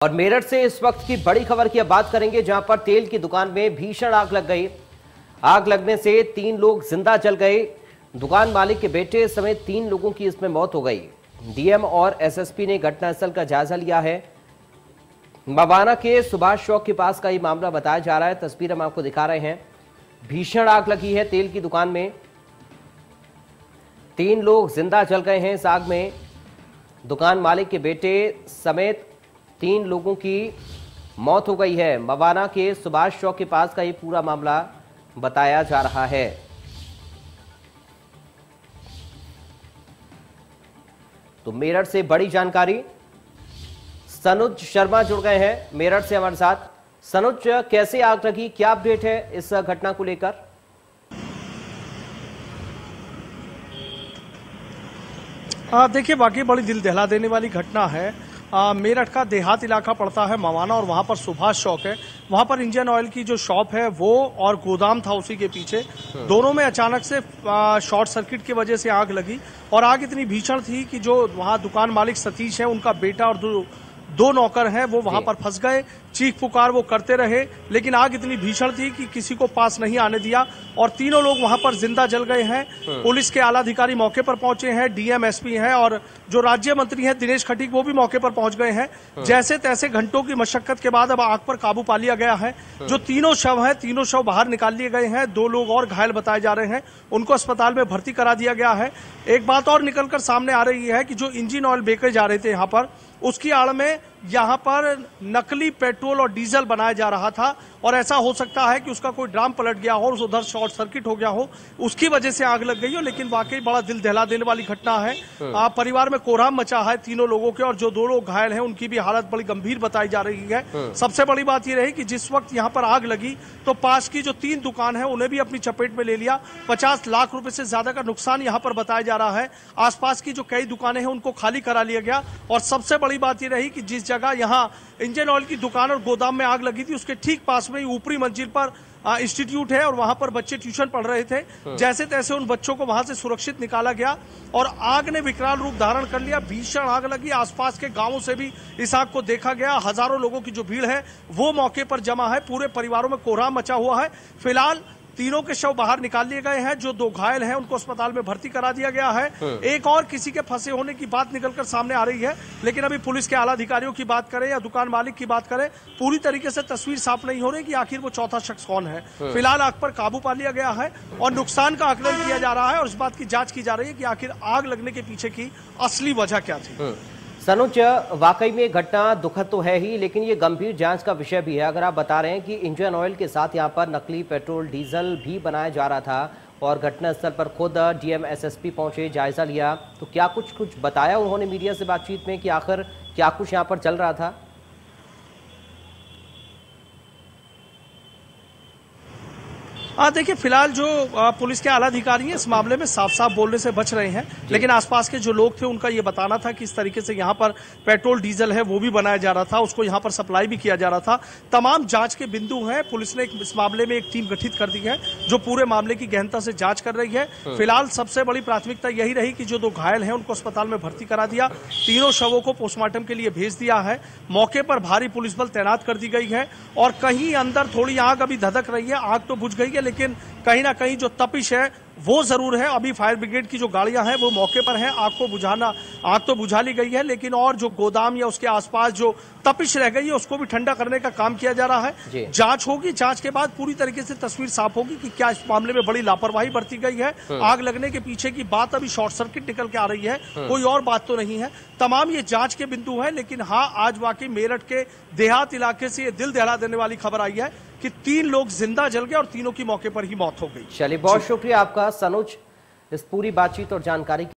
और मेरठ से इस वक्त की बड़ी खबर की अब बात करेंगे, जहां पर तेल की दुकान में भीषण आग लग गई। आग लगने से 3 लोग जिंदा जल गए। दुकान मालिक के बेटे समेत 3 लोगों की इसमें मौत हो गई। डीएम और एसएसपी ने घटनास्थल का जायजा लिया है। मवाना के सुभाष चौक के पास का ये मामला बताया जा रहा है। तस्वीर हम आपको दिखा रहे हैं। भीषण आग लगी है तेल की दुकान में। 3 लोग जिंदा जल गए हैं इस आग में। दुकान मालिक के बेटे समेत 3 लोगों की मौत हो गई है। मवाना के सुभाष चौक के पास का ये पूरा मामला बताया जा रहा है। तो मेरठ से बड़ी जानकारी, सनुज शर्मा जुड़ गए हैं मेरठ से हमारे साथ। सनुज, कैसे आग लगी, क्या अपडेट है इस घटना को लेकर? देखिए, वाकई बड़ी दिल दहला देने वाली घटना है। मेरठ का देहात इलाका पड़ता है मवाना, और वहां पर सुभाष चौक है। वहां पर इंडियन ऑयल की जो शॉप है वो और गोदाम था उसी के पीछे। दोनों में अचानक से शॉर्ट सर्किट की वजह से आग लगी, और आग इतनी भीषण थी कि जो वहां दुकान मालिक सतीश है, उनका बेटा और दो नौकर हैं, वो वहां पर फंस गए। चीख पुकार वो करते रहे, लेकिन आग इतनी भीषण थी कि किसी को पास नहीं आने दिया, और तीनों लोग वहां पर जिंदा जल गए हैं। पुलिस के आला अधिकारी मौके पर पहुंचे हैं, डीएम एसपी हैं, और जो राज्य मंत्री हैं दिनेश खटीक, वो भी मौके पर पहुंच गए हैं। जैसे तैसे घंटों की मशक्कत के बाद अब आग पर काबू पा लिया गया है। जो तीनों शव हैं, तीनों शव बाहर निकाल लिए गए हैं। 2 लोग और घायल बताए जा रहे हैं, उनको अस्पताल में भर्ती करा दिया गया है। एक बात और निकलकर सामने आ रही है कि जो इंजन ऑयल बेचे जा रहे थे यहाँ पर, उसकी आड़ में यहाँ पर नकली पेट्रोल और डीजल बनाया जा रहा था, और ऐसा हो सकता है कि उसका कोई ड्राम पलट गया हो, उधर शॉर्ट सर्किट हो गया हो, उसकी वजह से आग लग गई हो। लेकिन वाकई बड़ा दिल दहला देने वाली घटना है। परिवार में कोहराम मचा है तीनों लोगों के, और जो 2 लोग घायल हैं उनकी भी हालत बड़ी गंभीर बताई जा रही है। सबसे बड़ी बात यह रही कि जिस वक्त यहाँ पर आग लगी तो पास की जो 3 दुकान है उन्हें भी अपनी चपेट में ले लिया। 50 लाख रुपए से ज्यादा का नुकसान यहाँ पर बताया जा रहा है। आसपास की जो कई दुकानें हैं उनको खाली करा लिया गया, और सबसे बड़ी बात यह रही कि जिस जगह यहाँ इंजन ऑयल की दुकान और गोदाम में आग लगी थी, उसके ठीक पास में ऊपरी मंजिल पर इंस्टीट्यूट है, और वहां पर बच्चे ट्यूशन पढ़ रहे थे। जैसे तैसे उन बच्चों को वहां से सुरक्षित निकाला गया, और आग ने विकराल रूप धारण कर लिया। भीषण आग लगी। आसपास के गांवों से भी इस आग को देखा गया। हजारों लोगों की जो भीड़ है वो मौके पर जमा है। पूरे परिवारों में कोहराम मचा हुआ है। फिलहाल तीनों के शव बाहर निकाल लिए गए हैं। जो 2 घायल हैं उनको अस्पताल में भर्ती करा दिया गया है। एक और किसी के फंसे होने की बात निकलकर सामने आ रही है, लेकिन अभी पुलिस के आला अधिकारियों की बात करें या दुकान मालिक की बात करें, पूरी तरीके से तस्वीर साफ नहीं हो रही कि आखिर वो चौथा शख्स कौन है। फिलहाल आग पर काबू पा लिया गया है, और नुकसान का आकलन किया जा रहा है, और इस बात की जांच की जा रही है कि आखिर आग लगने के पीछे की असली वजह क्या थी। सनुज, वाकई में घटना दुखद तो है ही, लेकिन ये गंभीर जांच का विषय भी है। अगर आप बता रहे हैं कि इंजन ऑयल के साथ यहाँ पर नकली पेट्रोल डीजल भी बनाया जा रहा था, और घटनास्थल पर खुद डीएम एसएसपी पहुंचे, जायजा लिया, तो क्या कुछ बताया उन्होंने मीडिया से बातचीत में कि आखिर क्या कुछ यहाँ पर चल रहा था? देखिए, फिलहाल जो पुलिस के आला अधिकारी हैं इस मामले में साफ साफ बोलने से बच रहे हैं, लेकिन आसपास के जो लोग थे उनका ये बताना था कि इस तरीके से यहाँ पर पेट्रोल डीजल है वो भी बनाया जा रहा था, उसको यहाँ पर सप्लाई भी किया जा रहा था। तमाम जांच के बिंदु हैं। पुलिस ने इस मामले में एक टीम गठित कर दी है जो पूरे मामले की गहनता से जांच कर रही है। फिलहाल सबसे बड़ी प्राथमिकता यही रही कि जो 2 घायल हैं उनको अस्पताल में भर्ती करा दिया। तीनों शवों को पोस्टमार्टम के लिए भेज दिया है। मौके पर भारी पुलिस बल तैनात कर दी गई है, और कहीं अंदर थोड़ी आग अभी धधक रही है। आग तो बुझ गई है, लेकिन कहीं ना कहीं जो तपिश है वो जरूर है। अभी फायर ब्रिगेड की जो गाड़ियां हैं वो मौके पर हैं। आग तो बुझा ली गई है, लेकिन और जो गोदाम या उसके आसपास जो तपिश रह गई है उसको भी ठंडा करने का काम किया जा रहा है। जांच होगी, जांच के बाद पूरी तरीके से तस्वीर साफ होगी कि क्या इस मामले में बड़ी लापरवाही बरती गई है। आग लगने के पीछे की बात अभी शॉर्ट सर्किट निकल के आ रही है, कोई और बात तो नहीं है। तमाम ये जांच के बिंदु है, लेकिन हाँ, आज वाकई मेरठ के देहात इलाके से ये दिल दहला देने वाली खबर आई है कि 3 लोग जिंदा जल गए और तीनों की मौके पर ही मौत हो गई। चलिए, बहुत शुक्रिया आपका सनुज इस पूरी बातचीत और जानकारी